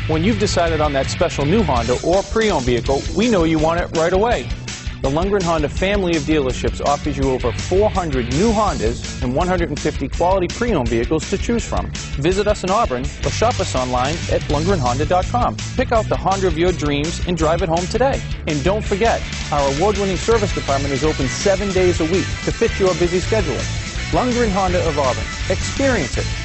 When you've decided on that special new Honda or pre-owned vehicle, we know you want it right away. The Lundgren Honda family of dealerships offers you over 400 new Hondas and 150 quality pre-owned vehicles to choose from. Visit us in Auburn or shop us online at LundgrenHonda.com. Pick out the Honda of your dreams and drive it home today. And don't forget, our award-winning service department is open 7 days a week to fit your busy schedule. Lundgren Honda of Auburn. Experience it.